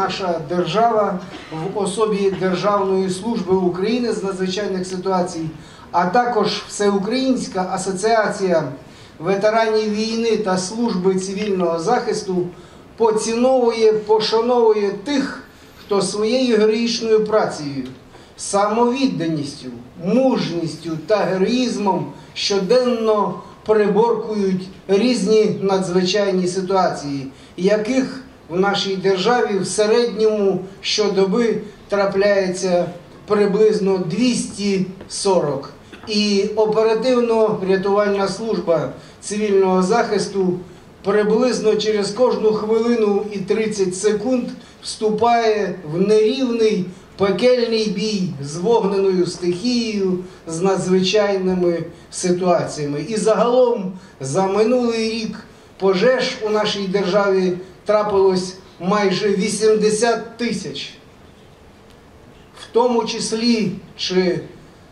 наша держава в особі Державної служби України з надзвичайних ситуацій, а також Всеукраїнська асоціація ветеранів війни та служби цивільного захисту поціновує, пошановує тих, хто своєю героїчною працею, самовідданістю, мужністю та героїзмом щоденно приборкують різні надзвичайні ситуації, яких в нашій державі в середньому щодоби трапляється приблизно 240. І оперативно-рятувальна служба цивільного захисту приблизно через кожну хвилину і 30 секунд вступає в нерівний пекельний бій з вогненою стихією, з надзвичайними ситуаціями. І загалом за минулий рік пожеж у нашій державі трапилось майже 80 тисяч. В тому числі, чи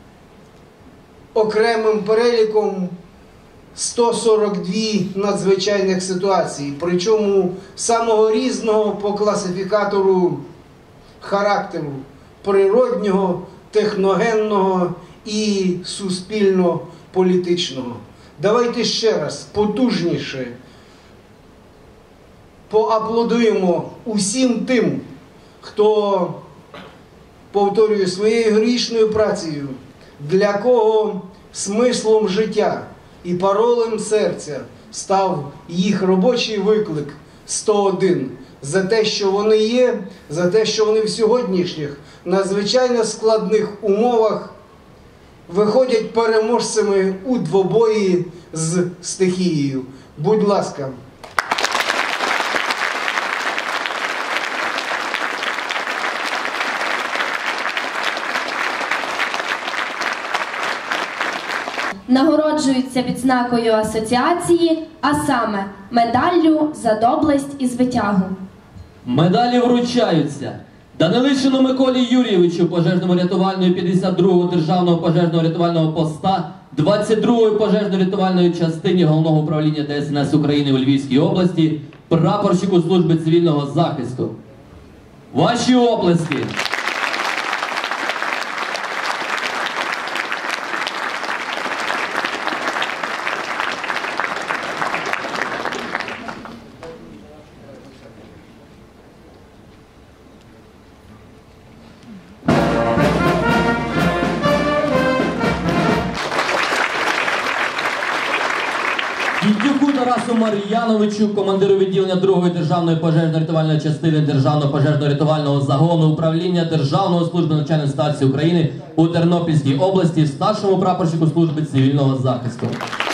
окремим переліком 142 надзвичайних ситуацій, причому самого різного по класифікатору характеру – природнього, техногенного і суспільно-політичного. Давайте ще раз потужніше поаплодуємо усім тим, хто, повторюю, своєю героїчною працею, для кого смислом життя і паролем серця став їх робочий виклик 101, за те, що вони є, за те, що вони в сьогоднішніх надзвичайно складних умовах виходять переможцями у двобої з стихією. Будь ласка. Нагороджуються відзнакою асоціації, а саме медаллю за доблесть і звитягу. Медалі вручаються Данилишину Миколі Юрійовичу, пожежному рятувальної 52-го державного пожежного рятувального поста, 22-ї пожежно-рятувальної частині Головного управління ДСНС України у Львівській області, прапорщику служби цивільного захисту. Ваші оплески! Дідюку Тарасу Мар'яновичу, командиру відділення 2-ї державної пожежно-рятувальної частини Державного пожежно-рятувального загону управління Державної служби надзвичайних ситуацій України у Тернопільській області, старшому прапорщику служби цивільного захисту.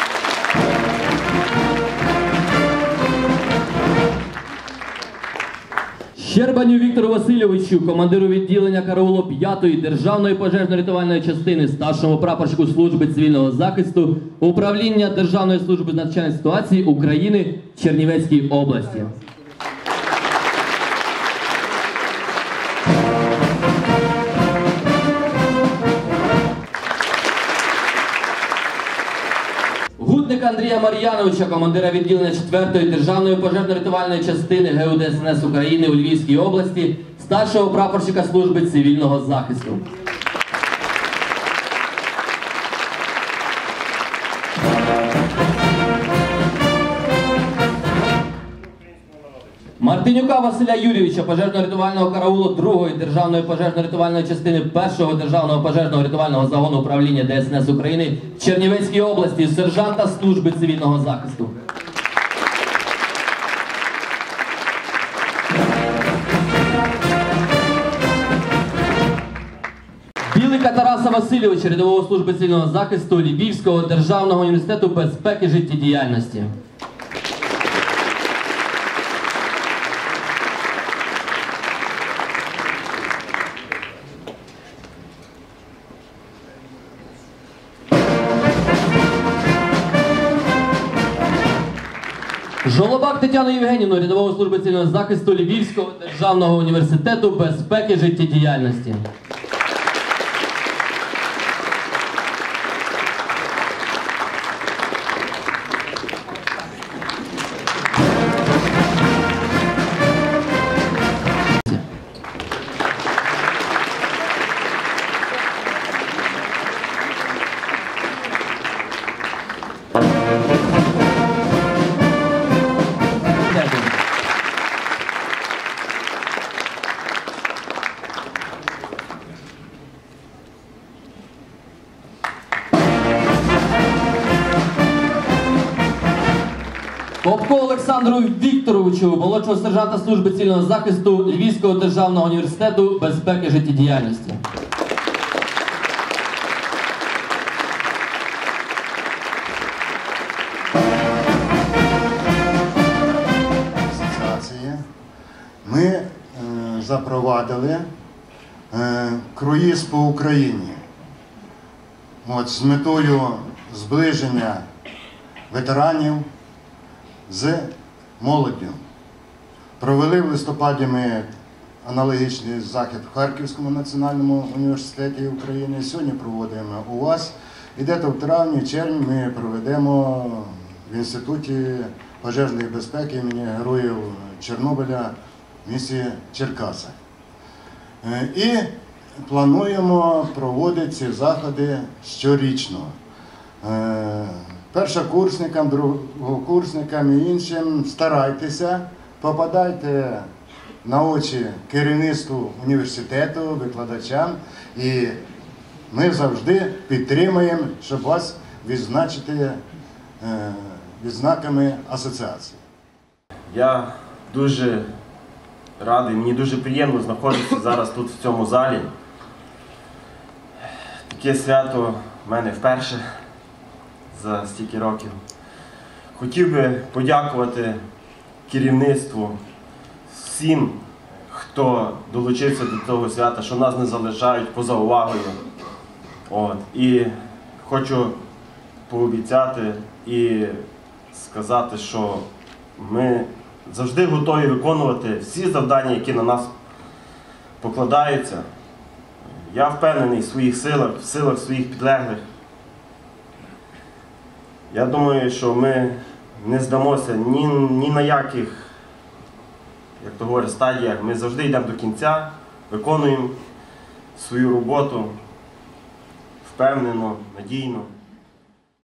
Щербаню Віктору Васильовичу, командиру відділення караулу 5-ї державної пожежно-рятувальної частини, старшому прапорщику служби цивільного захисту, управління Державної служби з надзвичайних ситуацій України в Чернівецькій області. Гутника Андрія Мар'яновича, командира відділення 4-ї державної пожежно-рятувальної частини ГУ ДСНС України у Львівській області, старшого прапорщика служби цивільного захисту. Мартинюка Василя Юрійовича, пожежно-рятувального караулу 2-ї державної пожежно-рятувальної частини 1-го державного пожежно-рятувального загону управління ДСНС України в Чернівецькій області, сержанта служби цивільного захисту. Білика Тараса Васильовича, рядового служби цивільного захисту Львівського державного університету безпеки життєдіяльності. Жолобак Тетяну Євгенівну, рядового служби цивільного захисту Львівського державного університету безпеки життєдіяльності. Попко Олександру Вікторовичу, молодшого сержанта служби цивільного захисту Львівського державного університету безпеки життєдіяльності. Асоціації ми запровадили круїз по Україні. От, з метою зближення ветеранів з молоддю. Провели в листопаді ми аналогічний захід в Харківському національному університеті України. Сьогодні проводимо у вас. І десь в травні-червні ми проведемо в Інституті пожежної безпеки імені Героїв Чорнобиля в місті Черкаси. І плануємо проводити ці заходи щорічно. Першокурсникам, другокурсникам і іншим старайтеся, попадайте на очі керівництву університету, викладачам, і ми завжди підтримуємо, щоб вас відзначити відзнаками асоціації. Я дуже радий, мені дуже приємно знаходитися зараз тут в цьому залі. Таке свято в мене вперше за стільки років. Хотів би подякувати керівництву, всім, хто долучився до цього свята, що нас не залишають поза увагою. І хочу пообіцяти і сказати, що ми завжди готові виконувати всі завдання, які на нас покладаються. Я впевнений в своїх силах, в силах своїх підлеглих. Я думаю, що ми не здамося ні на яких, як то говорять, стадіях. Ми завжди йдемо до кінця, виконуємо свою роботу впевнено, надійно.